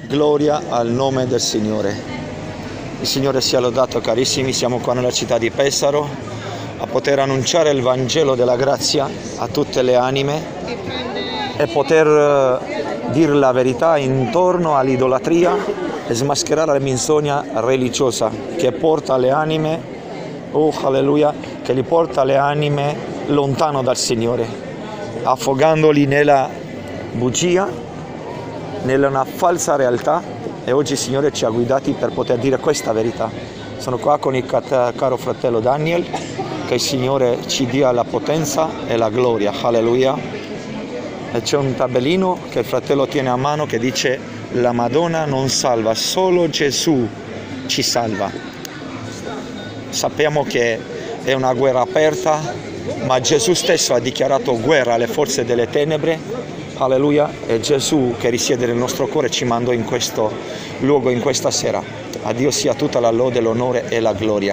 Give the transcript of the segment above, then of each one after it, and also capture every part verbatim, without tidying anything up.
Gloria al nome del Signore. Il Signore sia lodato, carissimi. Siamo qua nella città di Pesaro a poter annunciare il Vangelo della grazia a tutte le anime e poter dire la verità intorno all'idolatria e smascherare la menzogna religiosa che porta le anime, oh alleluia, che li porta le anime lontano dal Signore, affogandoli nella bugia, nella una falsa realtà. E oggi il Signore ci ha guidati per poter dire questa verità. Sono qua con il caro fratello Daniel, che il Signore ci dia la potenza e la gloria, alleluia. E c'è un tabellino che il fratello tiene a mano che dice: la Madonna non salva, solo Gesù ci salva. Sappiamo che è una guerra aperta, ma Gesù stesso ha dichiarato guerra alle forze delle tenebre. Alleluia, e Gesù che risiede nel nostro cuore ci mandò in questo luogo, in questa sera. A Dio sia tutta la lode, l'onore e la gloria.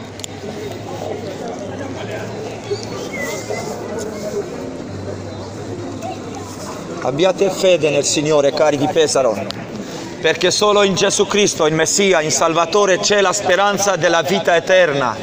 Abbiate fede nel Signore, cari di Pesaro, perché solo in Gesù Cristo, il Messia, in Salvatore, c'è la speranza della vita eterna.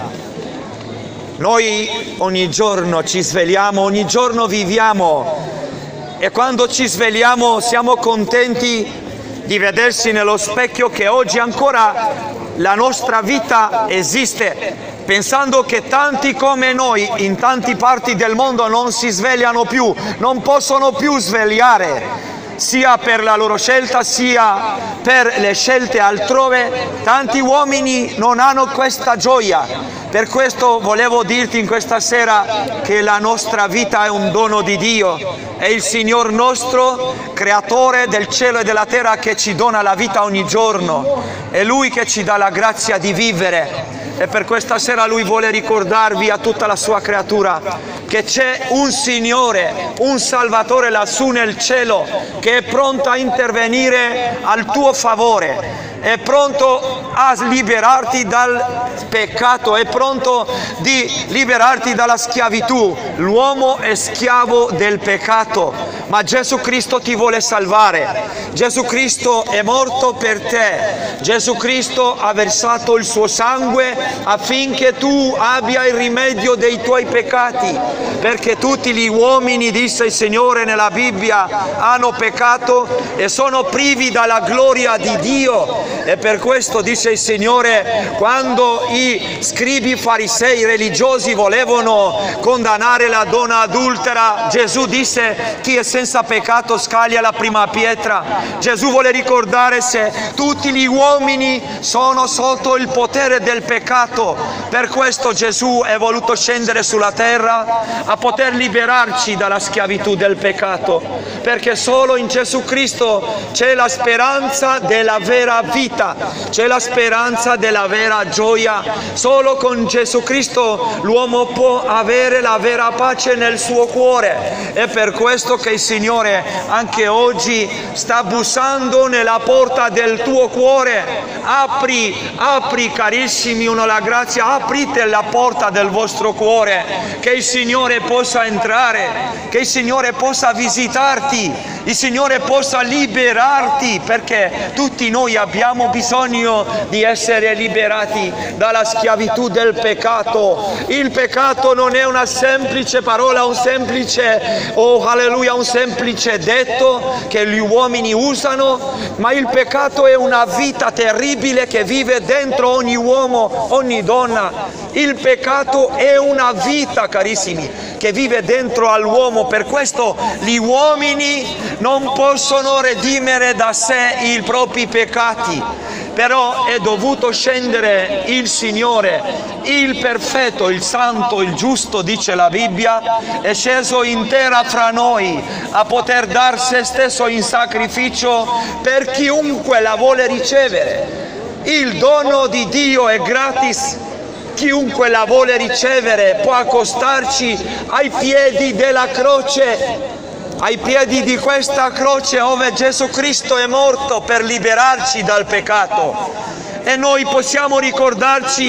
Noi ogni giorno ci svegliamo, ogni giorno viviamo, e quando ci svegliamo siamo contenti di vedersi nello specchio che oggi ancora la nostra vita esiste, pensando che tanti come noi in tante parti del mondo non si svegliano più, non possono più svegliare, sia per la loro scelta sia per le scelte altrove. Tanti uomini non hanno questa gioia. Per questo volevo dirti in questa sera che la nostra vita è un dono di Dio. È il Signor nostro, creatore del cielo e della terra, che ci dona la vita ogni giorno. È Lui che ci dà la grazia di vivere. E per questa sera Lui vuole ricordarvi a tutta la sua creatura che c'è un Signore, un Salvatore lassù nel cielo, che è pronto a intervenire al tuo favore. È pronto a liberarti dal peccato, è pronto di liberarti dalla schiavitù. L'uomo è schiavo del peccato, ma Gesù Cristo ti vuole salvare. Gesù Cristo è morto per te. Gesù Cristo ha versato il suo sangue affinché tu abbia il rimedio dei tuoi peccati, perché tutti gli uomini, disse il Signore nella Bibbia, hanno peccato e sono privi della gloria di Dio. E per questo dice il Signore, quando i scribi farisei religiosi volevano condannare la donna adultera, Gesù disse: chi è senza peccato scaglia la prima pietra. Gesù vuole ricordare se tutti gli uomini sono sotto il potere del peccato. Per questo Gesù è voluto scendere sulla terra a poter liberarci dalla schiavitù del peccato, perché solo in Gesù Cristo c'è la speranza della vera vita, c'è la speranza della vera gioia. Solo con Gesù Cristo l'uomo può avere la vera pace nel suo cuore. È per questo che il Signore anche oggi sta bussando nella porta del tuo cuore. Apri, apri carissimi, uno la grazia, aprite la porta del vostro cuore, che il Signore possa entrare, che il Signore possa visitarti, il Signore possa liberarti, perché tutti noi abbiamo bisogno di essere liberati dalla schiavitù del peccato. Il peccato non è una semplice parola, un semplice, oh alleluia, un semplice detto che gli uomini usano, ma il peccato è una vita terribile che vive dentro ogni uomo, ogni donna. Il peccato è una vita, carissimi, che vive dentro all'uomo. Per questo gli uomini non possono redimere da sé i propri peccati, però è dovuto scendere il Signore, il perfetto, il santo, il giusto, dice la Bibbia, è sceso in terra fra noi a poter dar se stesso in sacrificio per chiunque la vuole ricevere. Il dono di Dio è gratis. Chiunque la vuole ricevere può accostarci ai piedi della croce, ai piedi di questa croce dove Gesù Cristo è morto per liberarci dal peccato. E noi possiamo ricordarci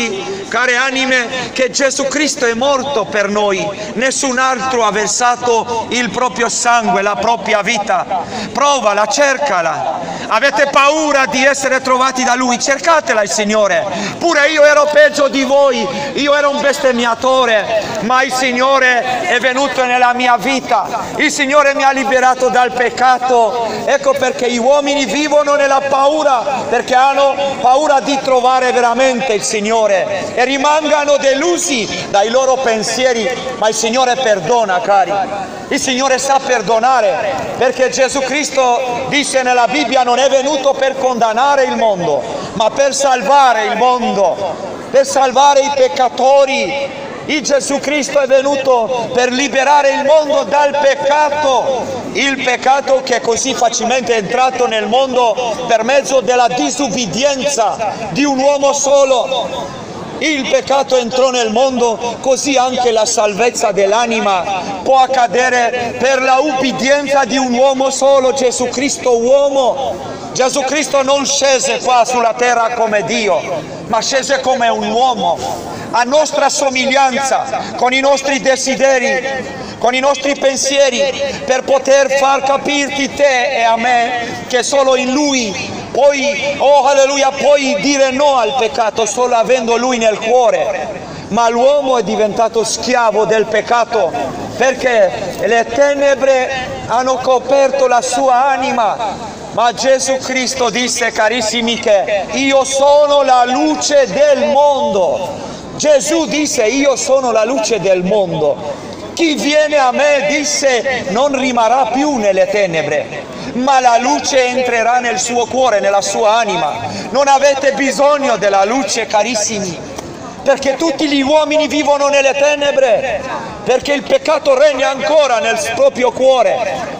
care anime, che Gesù Cristo è morto per noi. Nessun altro ha versato il proprio sangue, la propria vita. Provala, cercala. Avete paura di essere trovati da Lui? Cercatela il Signore. Pure io ero peggio di voi, io ero un bestemmiatore, ma il Signore è venuto nella mia vita. Il Signore mi ha liberato dal peccato. Ecco perché gli uomini vivono nella paura, perché hanno paura di trovare veramente il Signore e rimangano delusi dai loro pensieri. Ma il Signore perdona, cari. Il Signore sa perdonare, perché Gesù Cristo disse nella Bibbia: non è venuto per condannare il mondo, ma per salvare il mondo, per salvare i peccatori. Il Gesù Cristo è venuto per liberare il mondo dal peccato, il peccato che così facilmente è entrato nel mondo per mezzo della disubbidienza di un uomo solo. Il peccato entrò nel mondo, così anche la salvezza dell'anima può accadere per la ubbidienza di un uomo solo, Gesù Cristo uomo. Gesù Cristo non scese qua sulla terra come Dio, ma scese come un uomo, a nostra somiglianza, con i nostri desideri, con i nostri pensieri, per poter far capirti te e a me che solo in Lui Poi, oh alleluia, puoi dire no al peccato solo avendo Lui nel cuore. Ma l'uomo è diventato schiavo del peccato perché le tenebre hanno coperto la sua anima. Ma Gesù Cristo disse, carissimi, che io sono la luce del mondo. Gesù disse: io sono la luce del mondo. Chi viene a me, disse, non rimarrà più nelle tenebre, ma la luce entrerà nel suo cuore, nella sua anima. Non avete bisogno della luce, carissimi, perché tutti gli uomini vivono nelle tenebre, perché il peccato regna ancora nel proprio cuore.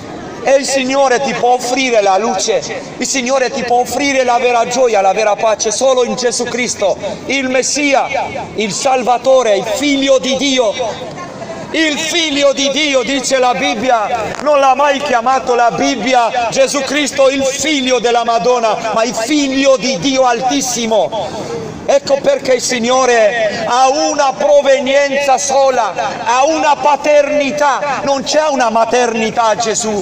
E il Signore ti può offrire la luce, il Signore ti può offrire la vera gioia, la vera pace, solo in Gesù Cristo, il Messia, il Salvatore, il Figlio di Dio. Il Figlio di Dio, dice la Bibbia, non l'ha mai chiamato la Bibbia Gesù Cristo il Figlio della Madonna, ma il Figlio di Dio Altissimo. Ecco perché il Signore ha una provenienza sola, ha una paternità, non c'è una maternità a Gesù.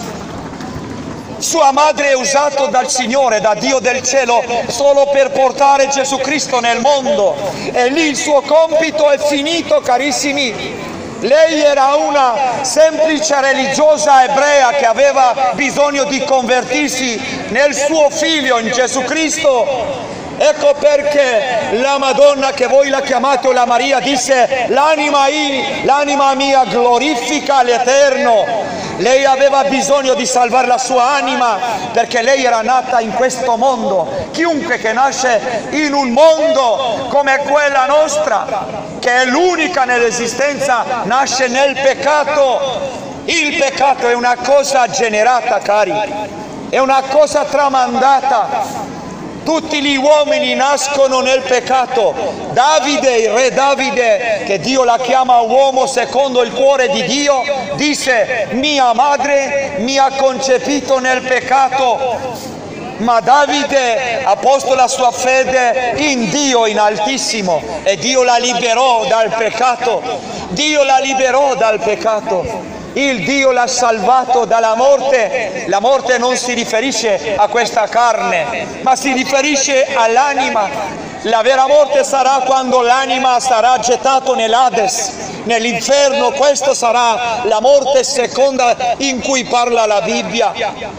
Sua madre è usata dal Signore, da Dio del cielo, solo per portare Gesù Cristo nel mondo. E lì il suo compito è finito, carissimi. Lei era una semplice religiosa ebrea che aveva bisogno di convertirsi nel suo figlio, in Gesù Cristo. Ecco perché la Madonna, che voi la chiamate la Maria, disse: l'anima, l'anima mia glorifica l'Eterno. Lei aveva bisogno di salvare la sua anima, perché lei era nata in questo mondo. Chiunque che nasce in un mondo come quella nostra, che è l'unica nell'esistenza, nasce nel peccato. Il peccato è una cosa generata, cari, è una cosa tramandata. Tutti gli uomini nascono nel peccato. Davide, il re Davide, che Dio la chiama uomo secondo il cuore di Dio, disse: mia madre mi ha concepito nel peccato. Ma Davide ha posto la sua fede in Dio, in Altissimo, e Dio la liberò dal peccato. Dio la liberò dal peccato. Il Dio l'ha salvato dalla morte. La morte non si riferisce a questa carne, ma si riferisce all'anima. La vera morte sarà quando l'anima sarà gettato nell'Ades, nell'inferno. Questa sarà la morte seconda in cui parla la Bibbia.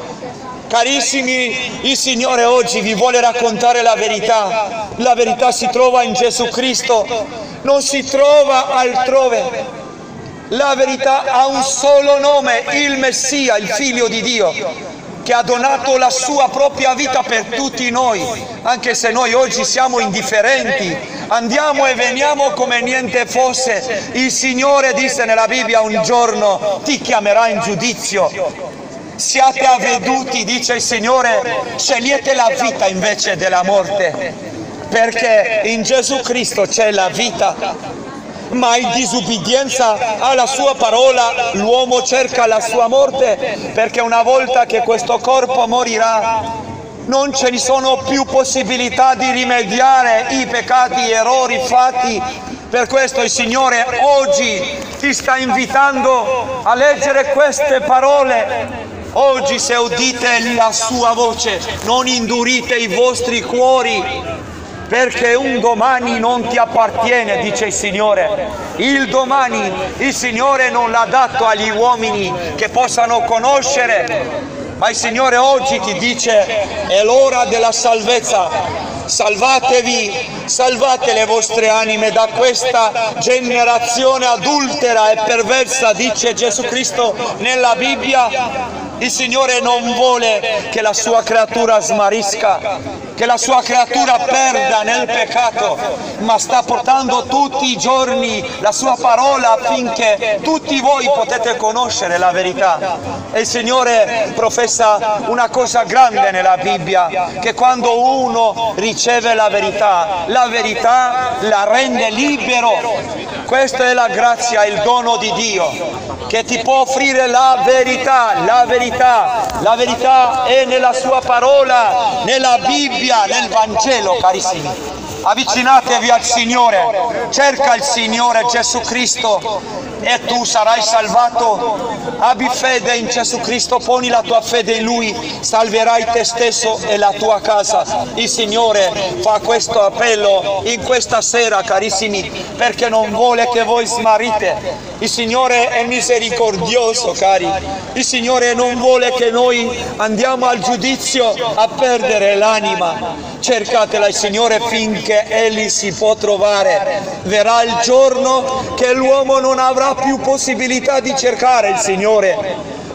Carissimi, il Signore oggi vi vuole raccontare la verità. La verità si trova in Gesù Cristo, non si trova altrove. La verità ha un solo nome, il Messia, il Figlio di Dio, che ha donato la sua propria vita per tutti noi, anche se noi oggi siamo indifferenti, andiamo e veniamo come niente fosse. Il Signore disse nella Bibbia: un giorno ti chiamerà in giudizio. Siate avveduti, dice il Signore, scegliete la vita invece della morte, perché in Gesù Cristo c'è la vita. Ma in disubbidienza alla sua parola l'uomo cerca la sua morte, perché una volta che questo corpo morirà, non ce ne sono più possibilità di rimediare i peccati, gli errori fatti. Per questo il Signore oggi ti sta invitando a leggere queste parole. Oggi, se udite la sua voce, non indurite i vostri cuori, perché un domani non ti appartiene, dice il Signore. Il domani il Signore non l'ha dato agli uomini che possano conoscere, ma il Signore oggi ti dice: è l'ora della salvezza. Salvatevi, salvate le vostre anime da questa generazione adultera e perversa, dice Gesù Cristo nella Bibbia. Il Signore non vuole che la sua creatura smarisca, che la sua creatura perda nel peccato, ma sta portando tutti i giorni la sua parola affinché tutti voi potete conoscere la verità. E il Signore professa una cosa grande nella Bibbia, che quando uno riceve la verità, la verità la rende libero. Questa è la grazia, il dono di Dio, che ti può offrire la verità, la verità. La verità è nella sua parola, nella Bibbia, nel Vangelo, carissimi. Avvicinatevi al Signore, cerca il Signore Gesù Cristo e tu sarai salvato. Abbi fede in Gesù Cristo, poni la tua fede in Lui, salverai te stesso e la tua casa. Il Signore fa questo appello in questa sera, carissimi, perché non vuole che voi smarrite. Il Signore è misericordioso, cari. Il Signore non vuole che noi andiamo al giudizio a perdere l'anima. Cercatela il Signore finché Egli si può trovare. Verrà il giorno che l'uomo non avrà più possibilità di cercare il Signore.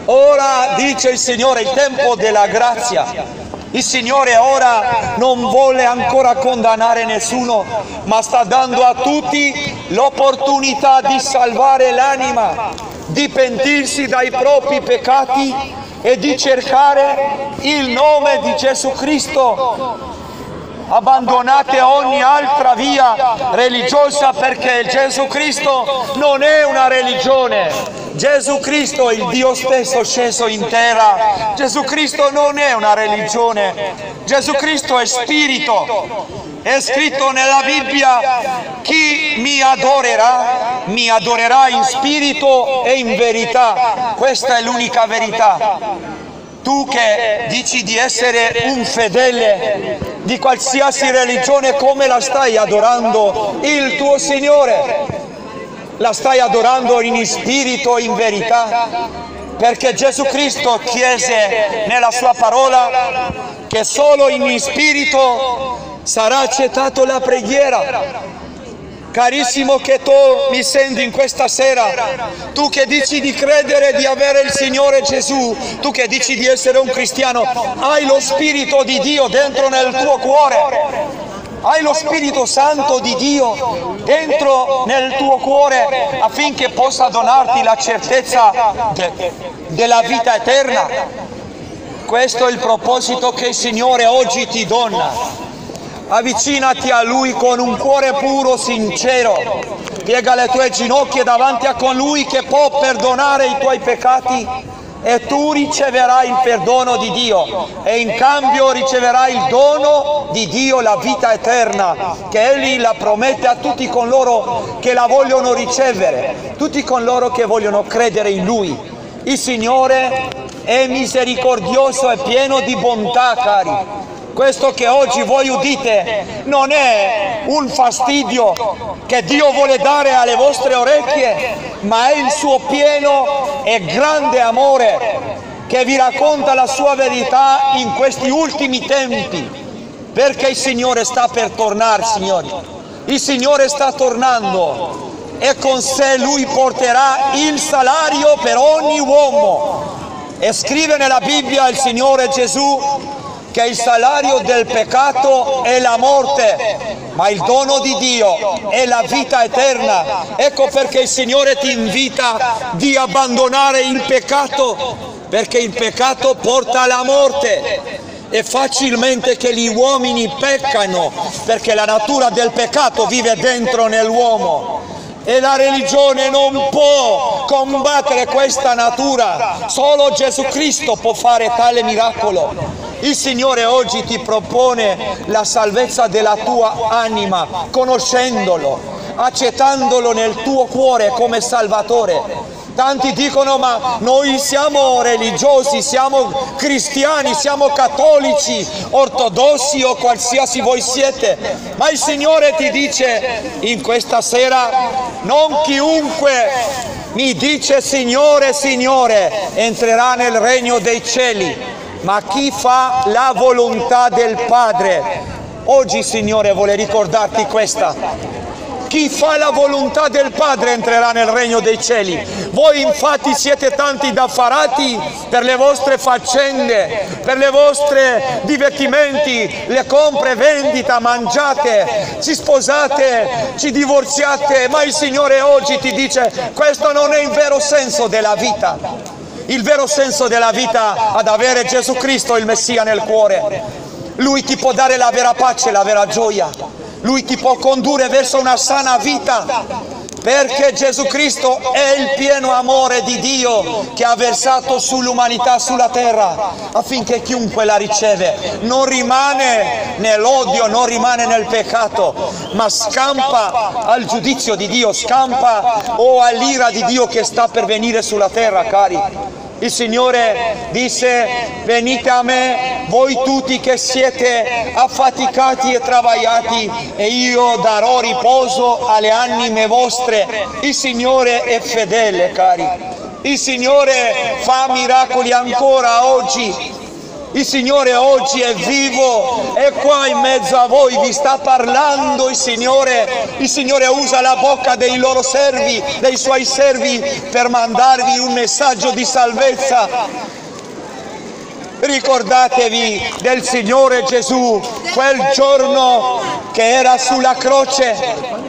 Ora, dice il Signore, il tempo della grazia. Il Signore ora non vuole ancora condannare nessuno, ma sta dando a tutti l'opportunità di salvare l'anima, di pentirsi dai propri peccati e di cercare il nome di Gesù Cristo. Abbandonate ogni altra via religiosa, perché Gesù Cristo non è una religione. Gesù Cristo è il Dio stesso sceso in terra. Gesù Cristo non è una religione. Gesù Cristo è spirito. È scritto nella Bibbia: chi mi adorerà, mi adorerà in spirito e in verità. Questa è l'unica verità. Tu che dici di essere un fedele di qualsiasi religione, come la stai adorando il tuo Signore? La stai adorando in spirito e in verità? Perché Gesù Cristo chiese nella sua parola che solo in spirito sarà accettato la preghiera. Carissimo, che tu mi senti in questa sera, tu che dici di credere di avere il Signore Gesù, tu che dici di essere un cristiano, hai lo Spirito di Dio dentro nel tuo cuore, hai lo Spirito Santo di Dio dentro nel tuo cuore affinché possa donarti la certezza de, della vita eterna. Questo è il proposito che il Signore oggi ti dona. Avvicinati a Lui con un cuore puro, sincero. Piega le tue ginocchia davanti a colui che può perdonare i tuoi peccati e tu riceverai il perdono di Dio. E in cambio riceverai il dono di Dio, la vita eterna, che Egli la promette a tutti coloro che la vogliono ricevere, tutti coloro che vogliono credere in Lui. Il Signore è misericordioso e pieno di bontà, cari. Questo che oggi voi udite non è un fastidio che Dio vuole dare alle vostre orecchie, ma è il suo pieno e grande amore che vi racconta la sua verità in questi ultimi tempi, perché il Signore sta per tornare, signori. Il Signore sta tornando e con sé Lui porterà il salario per ogni uomo. E scrive nella Bibbia il Signore Gesù che il salario del peccato è la morte, ma il dono di Dio è la vita eterna. Ecco perché il Signore ti invita di abbandonare il peccato, perché il peccato porta alla morte. È facilmente che gli uomini peccano, perché la natura del peccato vive dentro nell'uomo. E la religione non può combattere questa natura, solo Gesù Cristo può fare tale miracolo. Il Signore oggi ti propone la salvezza della tua anima, conoscendolo, accettandolo nel tuo cuore come Salvatore. Tanti dicono: ma noi siamo religiosi, siamo cristiani, siamo cattolici, ortodossi o qualsiasi voi siete. Ma il Signore ti dice in questa sera: non chiunque mi dice Signore, Signore, entrerà nel regno dei cieli, ma chi fa la volontà del Padre. Oggi il Signore vuole ricordarti questa. Chi fa la volontà del Padre entrerà nel regno dei cieli. Voi infatti siete tanti d'affarati per le vostre faccende, per le vostre divertimenti, le compre, vendita, mangiate, ci sposate, ci divorziate, ma il Signore oggi ti dice: questo non è il vero senso della vita. Il vero senso della vita ad avere Gesù Cristo, il Messia, nel cuore. Lui ti può dare la vera pace, la vera gioia. Lui ti può condurre verso una sana vita, perché Gesù Cristo è il pieno amore di Dio che ha versato sull'umanità, sulla terra, affinché chiunque la riceve non rimane nell'odio, non rimane nel peccato, ma scampa al giudizio di Dio, scampa o all'ira di Dio che sta per venire sulla terra, cari. Il Signore disse: venite a me, voi tutti che siete affaticati e travagliati, e io darò riposo alle anime vostre. Il Signore è fedele, cari. Il Signore fa miracoli ancora oggi. Il Signore oggi è vivo, è qua in mezzo a voi, vi sta parlando il Signore. Il Signore usa la bocca dei loro servi, dei suoi servi, per mandarvi un messaggio di salvezza. Ricordatevi del Signore Gesù, quel giorno che era sulla croce.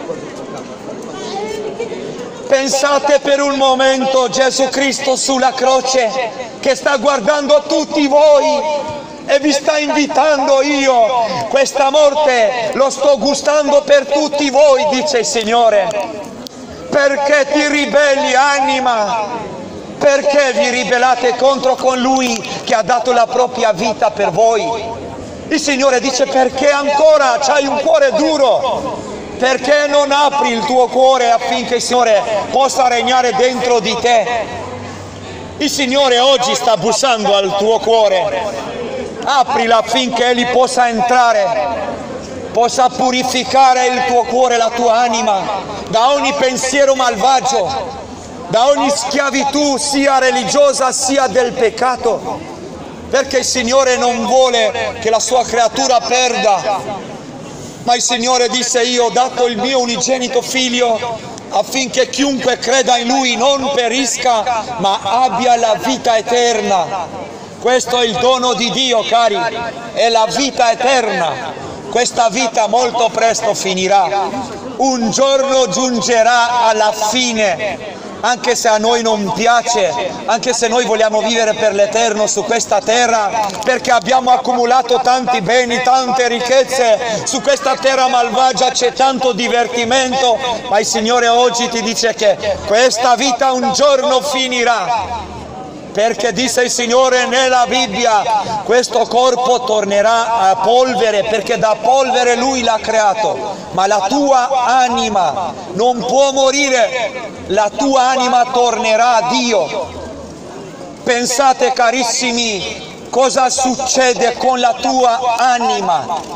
Pensate per un momento Gesù Cristo sulla croce, che sta guardando tutti voi e vi sta invitando: io questa morte lo sto gustando per tutti voi, dice il Signore. Perché ti ribelli, anima? Perché vi ribellate contro colui che ha dato la propria vita per voi? Il Signore dice: perché ancora c'hai un cuore duro? Perché non apri il tuo cuore affinché il Signore possa regnare dentro di te? Il Signore oggi sta bussando al tuo cuore. Aprila affinché Egli possa entrare, possa purificare il tuo cuore, la tua anima, da ogni pensiero malvagio, da ogni schiavitù, sia religiosa sia del peccato. Perché il Signore non vuole che la sua creatura perda. Ma il Signore disse: io ho dato il mio unigenito figlio affinché chiunque creda in Lui non perisca, ma abbia la vita eterna. Questo è il dono di Dio, cari, è la vita eterna. Questa vita molto presto finirà. Un giorno giungerà alla fine. Anche se a noi non piace, anche se noi vogliamo vivere per l'eterno su questa terra, perché abbiamo accumulato tanti beni, tante ricchezze, su questa terra malvagia c'è tanto divertimento, ma il Signore oggi ti dice che questa vita un giorno finirà. Perché disse il Signore nella Bibbia: questo corpo tornerà a polvere, perché da polvere Lui l'ha creato, ma la tua anima non può morire, la tua anima tornerà a Dio. Pensate, carissimi, cosa succede con la tua anima.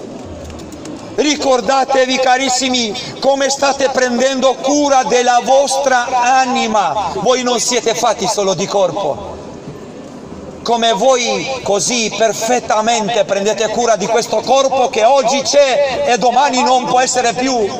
Ricordatevi, carissimi, come state prendendo cura della vostra anima. Voi non siete fatti solo di corpo. Come voi così perfettamente prendete cura di questo corpo che oggi c'è e domani non può essere più,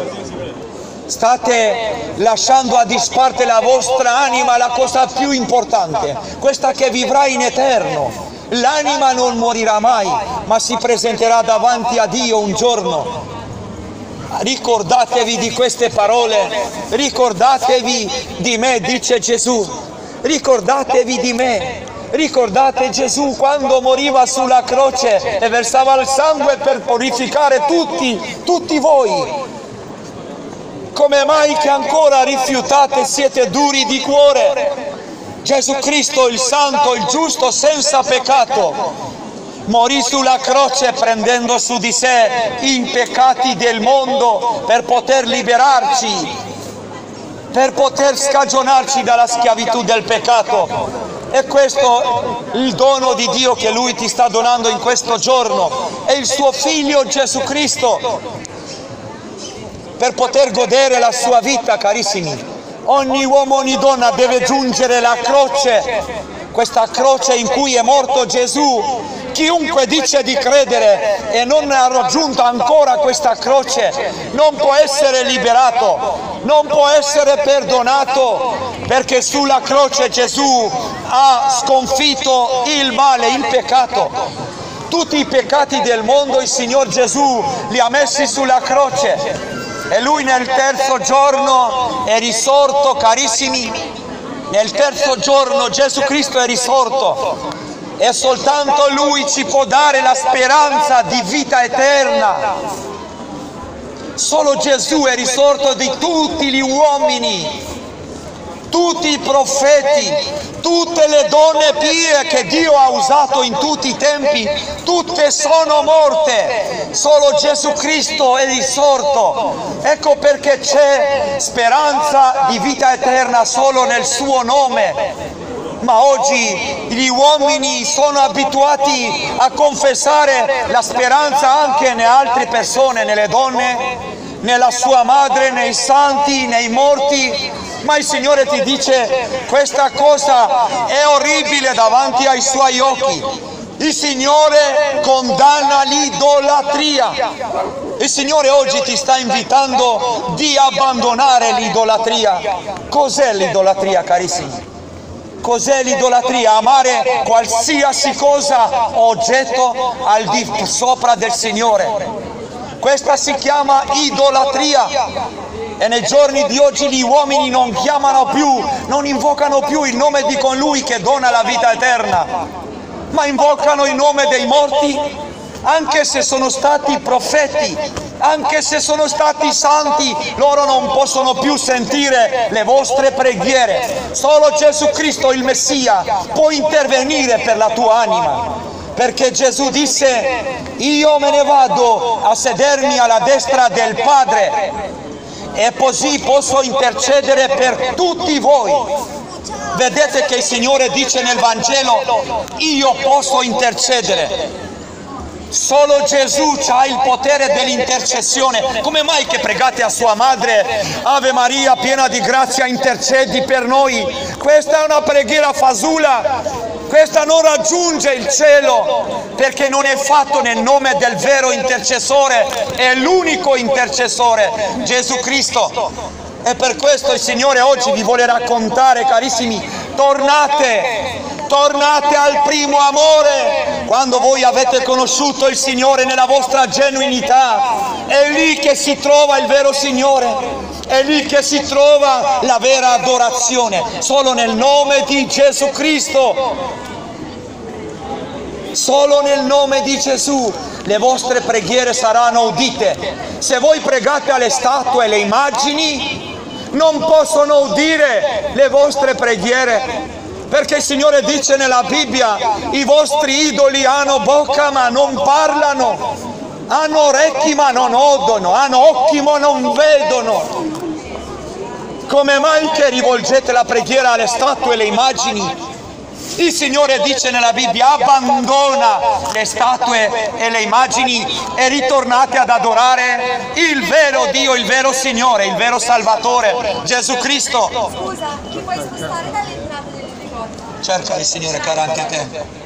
state lasciando a disparte la vostra anima, la cosa più importante, questa che vivrà in eterno. L'anima non morirà mai, ma si presenterà davanti a Dio un giorno. Ricordatevi di queste parole, ricordatevi di me, dice Gesù, ricordatevi di me. Ricordate Gesù quando moriva sulla croce e versava il sangue per purificare tutti, tutti voi. Come mai che ancora rifiutate, siete duri di cuore? Gesù Cristo, il Santo, il Giusto, senza peccato, morì sulla croce prendendo su di sé i peccati del mondo per poter liberarci, per poter scagionarci dalla schiavitù del peccato. E questo è il dono di Dio che Lui ti sta donando in questo giorno, è il suo Figlio Gesù Cristo, per poter godere la sua vita, carissimi. Ogni uomo, ogni donna deve giungere la croce, questa croce in cui è morto Gesù. Chiunque dice di credere e non ha raggiunto ancora questa croce non può essere liberato, non può essere perdonato, perché sulla croce Gesù ha sconfitto il male, il peccato. Tutti i peccati del mondo il Signor Gesù li ha messi sulla croce. E Lui nel terzo giorno è risorto, carissimi. Nel terzo giorno Gesù Cristo è risorto e soltanto Lui ci può dare la speranza di vita eterna. Solo Gesù è risorto di tutti gli uomini, tutti i profeti, tutte le donne pie che Dio ha usato in tutti i tempi, tutte sono morte, solo Gesù Cristo è risorto. Ecco perché c'è speranza di vita eterna solo nel suo nome. Ma oggi gli uomini sono abituati a confessare la speranza anche nelle altre persone, nelle donne, nella sua madre, nei santi, nei morti. Ma il Signore ti dice: questa cosa è orribile davanti ai suoi occhi. Il Signore condanna l'idolatria. Il Signore oggi ti sta invitando di abbandonare l'idolatria. Cos'è l'idolatria, carissimi? Cos'è l'idolatria? Amare qualsiasi cosa o oggetto al di sopra del Signore. Questa si chiama idolatria. E nei giorni di oggi gli uomini non chiamano più, non invocano più il nome di colui che dona la vita eterna, ma invocano il nome dei morti, anche se sono stati profeti, anche se sono stati santi, loro non possono più sentire le vostre preghiere. Solo Gesù Cristo, il Messia, può intervenire per la tua anima. Perché Gesù disse: io me ne vado a sedermi alla destra del Padre e così posso intercedere per tutti voi. Vedete che il Signore dice nel Vangelo: io posso intercedere. Solo Gesù ha il potere dell'intercessione. Come mai che pregate a sua madre: Ave Maria, piena di grazia, intercedi per noi? Questa è una preghiera fasulla. Questa non raggiunge il cielo, perché non è fatto nel nome del vero intercessore, è l'unico intercessore, Gesù Cristo. E per questo il Signore oggi vi vuole raccontare, carissimi: tornate, tornate al primo amore. Quando voi avete conosciuto il Signore nella vostra genuinità, è lì che si trova il vero Signore. È lì che si trova la vera adorazione, solo nel nome di Gesù Cristo. Solo nel nome di Gesù le vostre preghiere saranno udite. Se voi pregate alle statue e alle immagini, non possono udire le vostre preghiere, perché il Signore dice nella Bibbia: i vostri idoli hanno bocca ma non parlano, hanno orecchi ma non odono, hanno occhi ma non vedono. Come mai che rivolgete la preghiera alle statue e alle immagini? Il Signore dice nella Bibbia: abbandona le statue e le immagini e ritornate ad adorare il vero Dio, il vero Signore, il vero Salvatore, Gesù Cristo. Scusa, mi puoi spostare dall'entrata del negozio? Cerca il Signore, cara, anche te.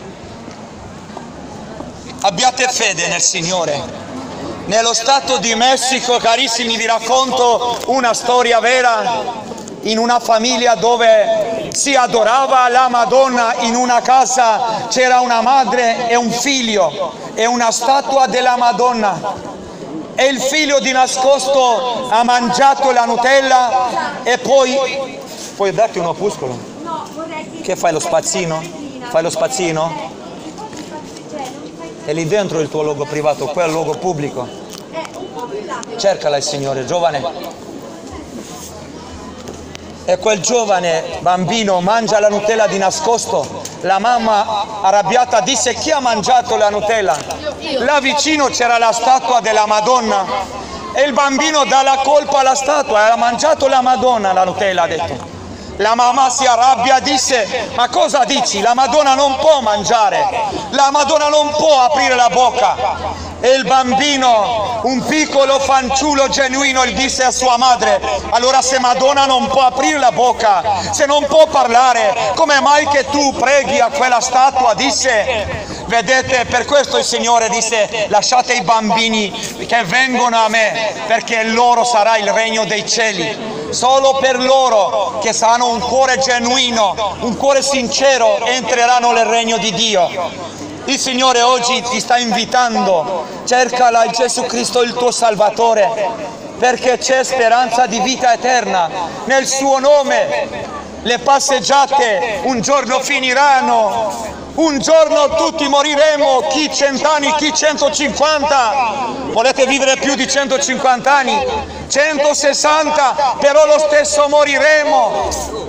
Abbiate fede nel Signore. Nello Stato di Messico, carissimi, vi racconto una storia vera. In una famiglia dove si adorava la Madonna, in una casa c'era una madre e un figlio e una statua della Madonna. E il figlio di nascosto ha mangiato la Nutella e poi... Puoi darti un opuscolo? No, vorrei che... Che fai, lo spazzino? Fai lo spazzino? È lì dentro il tuo logo privato, qua è il logo pubblico. È un po' più là. Cercala il Signore, giovane. e quel giovane bambino mangia la Nutella di nascosto. La mamma arrabbiata disse: chi ha mangiato la Nutella? Là vicino c'era la statua della Madonna e il bambino dà la colpa alla statua, ha mangiato la Madonna la Nutella, ha detto. La mamma si arrabbia, disse: ma cosa dici? La Madonna non può mangiare, la Madonna non può aprire la bocca. E il bambino, un piccolo fanciullo genuino, gli disse a sua madre: allora se Madonna non può aprire la bocca, se non può parlare, come mai che tu preghi a quella statua? Disse. Vedete, per questo il Signore disse: lasciate i bambini che vengono a me, perché loro sarà il regno dei cieli. Solo per loro che hanno un cuore genuino, un cuore sincero, entreranno nel regno di Dio. Il Signore oggi ti sta invitando: cercala in Gesù Cristo il tuo Salvatore, perché c'è speranza di vita eterna nel suo nome. Le passeggiate un giorno finiranno, un giorno tutti moriremo, chi cent'anni, chi centocinquanta. Volete vivere più di centocinquanta anni? centosessanta, però lo stesso moriremo.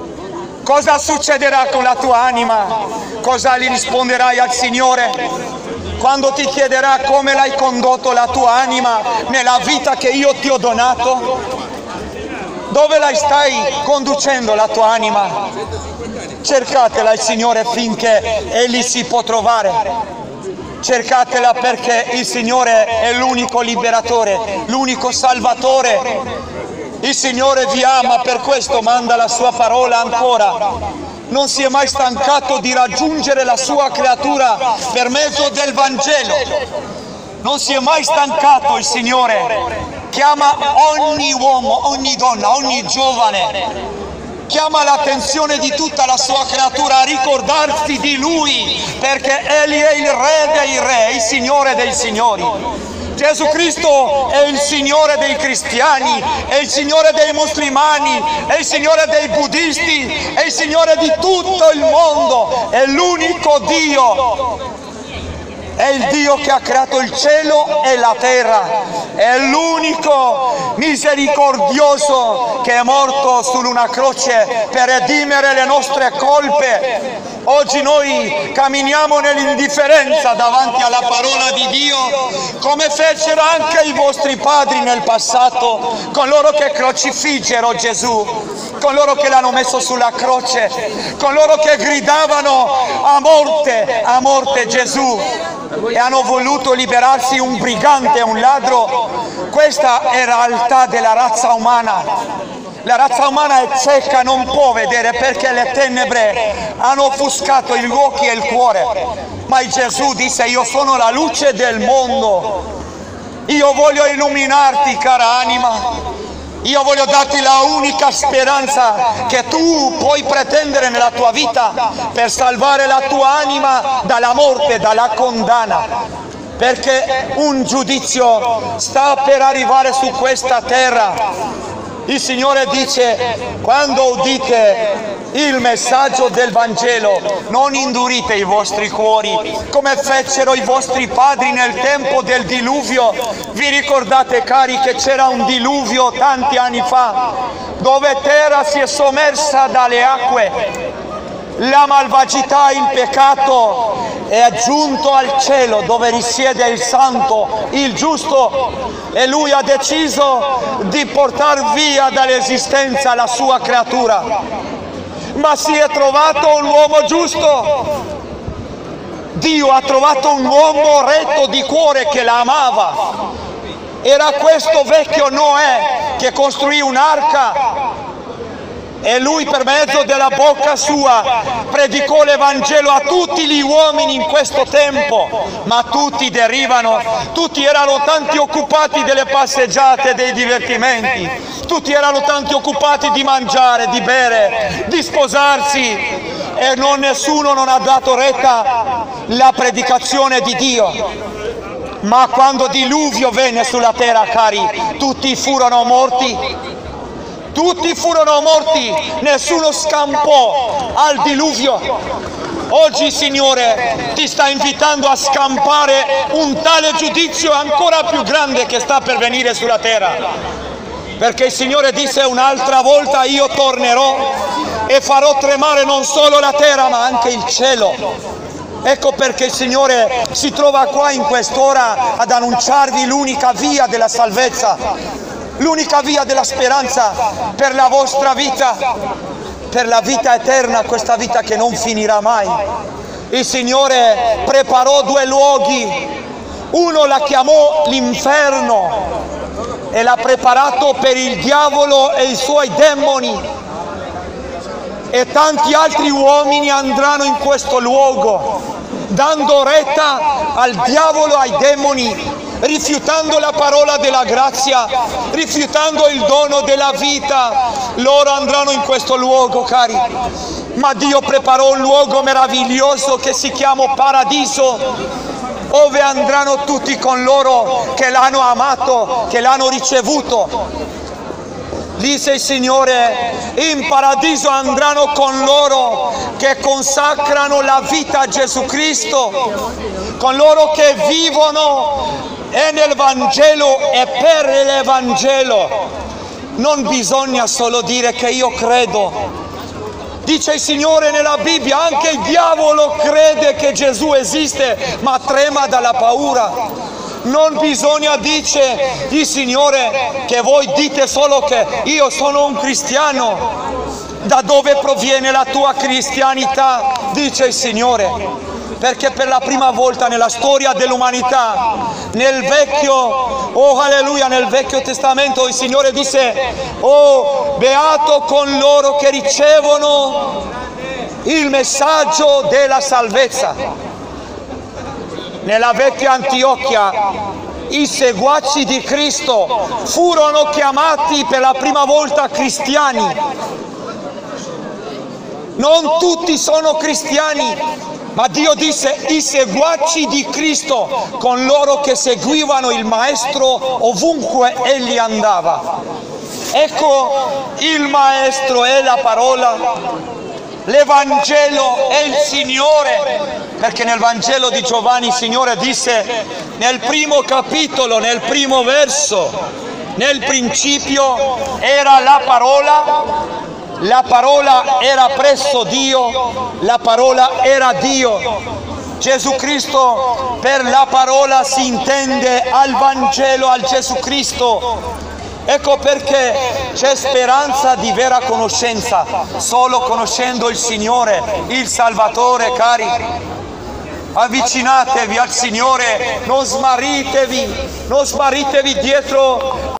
Cosa succederà con la tua anima? Cosa gli risponderai al Signore quando ti chiederà come l'hai condotto la tua anima nella vita che io ti ho donato? Dove la stai conducendo la tua anima? Cercatela il Signore finché Egli si può trovare. Cercatela perché il Signore è l'unico liberatore, l'unico salvatore. Il Signore vi ama, per questo manda la sua parola ancora. Non si è mai stancato di raggiungere la sua creatura per mezzo del Vangelo. Non si è mai stancato il Signore. Chiama ogni uomo, ogni donna, ogni giovane. Chiama l'attenzione di tutta la sua creatura a ricordarsi di Lui, perché Egli è il Re dei Re, il Signore dei Signori. Gesù Cristo è il Signore dei cristiani, è il Signore dei musulmani, è il Signore dei buddisti, è il Signore di tutto il mondo, è l'unico Dio. È il Dio che ha creato il cielo e la terra, è l'unico misericordioso che è morto su una croce per redimere le nostre colpe. Oggi noi camminiamo nell'indifferenza davanti alla parola di Dio, come fecero anche i vostri padri nel passato, con loro che crocifiggero Gesù, con loro che l'hanno messo sulla croce, con loro che gridavano a morte, a morte Gesù, e hanno voluto liberarsi un brigante, un ladro. Questa è la realtà della razza umana. La razza umana è cieca, non può vedere perché le tenebre hanno offuscato gli occhi e il cuore. Ma Gesù disse: io sono la luce del mondo, io voglio illuminarti, cara anima. Io voglio darti la unica speranza che tu puoi pretendere nella tua vita per salvare la tua anima dalla morte, dalla condanna. Perché un giudizio sta per arrivare su questa terra. Il Signore dice: quando udite il messaggio del Vangelo, non indurite i vostri cuori come fecero i vostri padri nel tempo del diluvio. Vi ricordate, cari, che c'era un diluvio tanti anni fa, dove terra si è sommersa dalle acque. La malvagità, il peccato è giunto al cielo dove risiede il santo, il giusto, e lui ha deciso di portar via dall'esistenza la sua creatura. Ma si è trovato un uomo giusto. Dio ha trovato un uomo retto di cuore che la amava. Era questo vecchio Noè che costruì un'arca. E lui, per mezzo della bocca sua, predicò l'Evangelo a tutti gli uomini in questo tempo, ma tutti derivano, tutti erano tanti occupati delle passeggiate, dei divertimenti, tutti erano tanti occupati di mangiare, di bere, di sposarsi, e non, nessuno non ha dato retta alla predicazione di Dio. Ma quando diluvio venne sulla terra, cari, tutti furono morti. Tutti furono morti, nessuno scampò al diluvio. Oggi il Signore ti sta invitando a scampare un tale giudizio ancora più grande che sta per venire sulla terra. perché il Signore disse un'altra volta io tornerò e farò tremare non solo la terra ma anche il cielo. Ecco perché il Signore si trova qua in quest'ora ad annunciarvi l'unica via della salvezza, l'unica via della speranza per la vostra vita, per la vita eterna, questa vita che non finirà mai. Il Signore preparò due luoghi, uno la chiamò l'inferno e l'ha preparato per il diavolo e i suoi demoni, e tanti altri uomini andranno in questo luogo dando retta al diavolo, ai demoni, rifiutando la parola della grazia, rifiutando il dono della vita. Loro andranno in questo luogo, cari, ma Dio preparò un luogo meraviglioso che si chiama Paradiso, dove andranno tutti con loro che l'hanno amato, che l'hanno ricevuto. Dice il Signore, in paradiso andranno con loro che consacrano la vita a Gesù Cristo, con loro che vivono e nel Vangelo e per l'Evangelo. Non bisogna solo dire che io credo. Dice il Signore nella Bibbia, anche il diavolo crede che Gesù esiste, ma trema dalla paura. Non bisogna, dice il Signore, che voi dite solo che io sono un cristiano. Da dove proviene la tua cristianità? Dice il Signore. Perché per la prima volta nella storia dell'umanità, nel vecchio, oh alleluia, nel Vecchio Testamento il Signore disse, oh beato con loro che ricevono il messaggio della salvezza. Nella vecchia Antiochia i seguaci di Cristo furono chiamati per la prima volta cristiani. Non tutti sono cristiani, ma Dio disse i seguaci di Cristo, con loro che seguivano il Maestro ovunque egli andava. Ecco, il Maestro è la parola, l'Evangelo è il Signore, perché nel Vangelo di Giovanni il Signore disse nel primo capitolo, nel primo verso, nel principio era la parola, la parola era presso Dio, la parola era Dio. Gesù Cristo, per la parola si intende al Vangelo, al Gesù Cristo. Ecco perché c'è speranza di vera conoscenza solo conoscendo il Signore, il Salvatore, cari. Avvicinatevi al Signore, non smarritevi, non smarritevi dietro